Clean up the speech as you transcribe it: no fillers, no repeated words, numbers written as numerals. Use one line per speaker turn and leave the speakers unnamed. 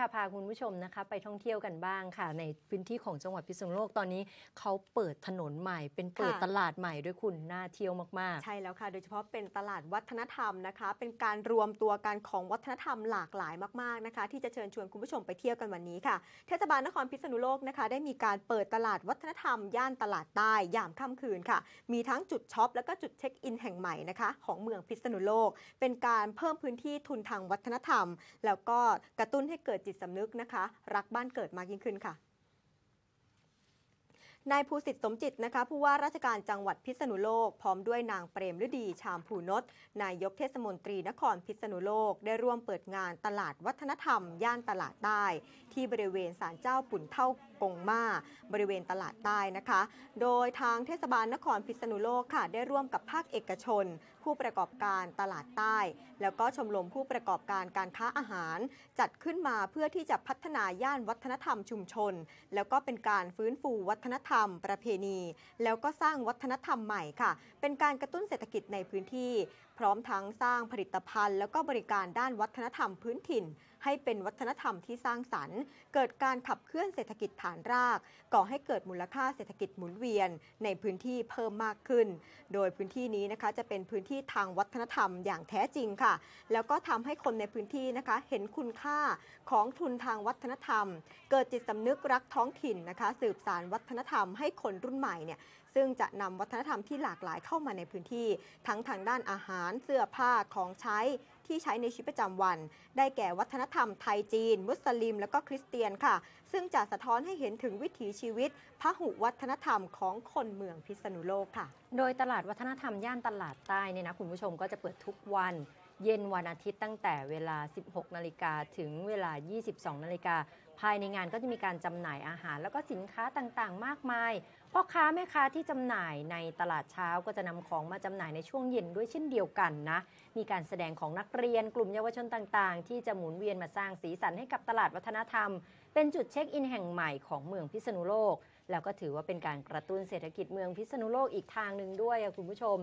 พาคุณผู้ชมนะคะไปท่องเที่ยวกันบ้างค่ะในพื้นที่ของจังหวัดพิษณุโลกตอนนี้เขาเปิดถนนใหม่เป็นเปิดตลาดใหม่ด้วยคุณน่าเที่ยวมาก
ๆใช่แล้วค่ะโดยเฉพาะเป็นตลาดวัฒนธรรมนะคะเป็นการรวมตัวกันของวัฒนธรรมหลากหลายมากๆนะคะที่จะเชิญชวนคุณผู้ชมไปเที่ยวกันวันนี้ค่ะเทศบาลนครพิษณุโลกนะคะได้มีการเปิดตลาดวัฒนธรรมย่านตลาดใต้ยามค่ำคืนค่ะมีทั้งจุดช็อปและก็จุดเช็คอินแห่งใหม่นะคะของเมืองพิษณุโลกเป็นการเพิ่มพื้นที่ทุนทางวัฒนธรรมแล้วก็กระตุ้นให้เกิดจิตสำนึกนะคะรักบ้านเกิดมากยิ่งขึ้นค่ะนายภูสิทธิ์สมจิตนะคะผู้ว่าราชการจังหวัดพิษณุโลกพร้อมด้วยนางเปรมฤดีชามภูนศนายกเทศมนตรีนครพิษณุโลกได้ร่วมเปิดงานตลาดวัฒนธรรมย่านตลาดใต้ที่บริเวณศาลเจ้าปุ่นเท่ากงมาบริเวณตลาดใต้นะคะโดยทางเทศบาลนครพิษณุโลกค่ะได้ร่วมกับภาคเอกชนผู้ประกอบการตลาดใต้แล้วก็ชมรมผู้ประกอบการการค้าอาหารจัดขึ้นมาเพื่อที่จะพัฒนาย่านวัฒนธรรมชุมชนแล้วก็เป็นการฟื้นฟูวัฒนธรรมประเพณีแล้วก็สร้างวัฒนธรรมใหม่ค่ะเป็นการกระตุ้นเศรษฐกิจในพื้นที่พร้อมทั้งสร้างผลิตภัณฑ์แล้วก็บริการด้านวัฒนธรรมพื้นถิ่นให้เป็นวัฒนธรรมที่สร้างสรรค์เกิดการขับเคลื่อนเศรษฐกิจฐานรากก่อให้เกิดมูลค่าเศรษฐกิจหมุนเวียนในพื้นที่เพิ่มมากขึ้นโดยพื้นที่นี้นะคะจะเป็นพื้นที่ทางวัฒนธรรมอย่างแท้จริงค่ะแล้วก็ทำให้คนในพื้นที่นะคะเห็นคุณค่าของทุนทางวัฒนธรรมเกิดจิตสำนึกรักท้องถิ่นนะคะสืบสานวัฒนธรรมให้คนรุ่นใหม่เนี่ยซึ่งจะนำวัฒนธรรมที่หลากหลายเข้ามาในพื้นที่ทั้งทางด้านอาหารเสื้อผ้าของใช้ที่ใช้ในชีวิตประจำวันได้แก่วัฒนธรรมไทยจีนมุสลิมและก็คริสเตียนค่ะซึ่งจะสะท้อนให้เห็นถึงวิถีชีวิตพหุวัฒนธรรมของคนเมืองพิษณุโลกค่ะ
โดยตลาดวัฒนธรรมย่านตลาดใต้เนี่ยนะคุณผู้ชมก็จะเปิดทุกวันเย็นวันอาทิตย์ตั้งแต่เวลา 16 นาฬิกาถึงเวลา 22 นาฬิกาภายในงานก็จะมีการจำหน่ายอาหารแล้วก็สินค้าต่างๆมากมายพ่อค้าแม่ค้าที่จำหน่ายในตลาดเช้าก็จะนำของมาจำหน่ายในช่วงเย็นด้วยเช่นเดียวกันนะมีการแสดงของนักเรียนกลุ่มเยาวชนต่างๆที่จะหมุนเวียนมาสร้างสีสันให้กับตลาดวัฒนธรรมเป็นจุดเช็คอินแห่งใหม่ของเมืองพิษณุโลกแล้วก็ถือว่าเป็นการกระตุ้นเศรษฐกิจเมืองพิษณุโลกอีกทางหนึ่งด้วยคุณผู้ชม